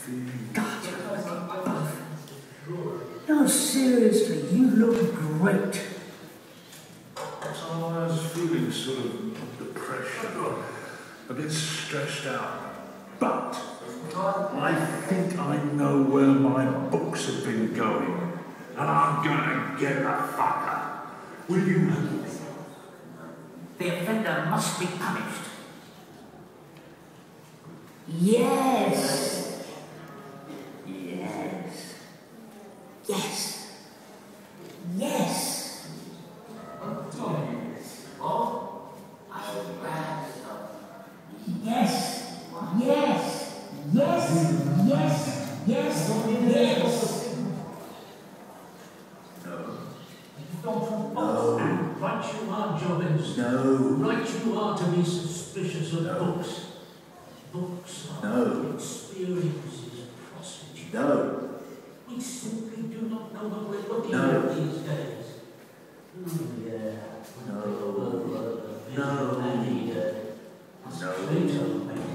God, no, seriously, you look great. So I was feeling sort of depression, a bit stressed out. But I think I know where my books have been going, and I'm gonna get the fucker. Will you help me? The offender must be punished. Yes. Yes. Yes. Yes. Yes. Yes. Yes. Yes. Yes. Yes. No. Right you are, Jobbins. No. Right you are to be suspicious of books. Books are experiences, prostitutes. No. We simply do not know what we're looking No. at these days. No. No. No.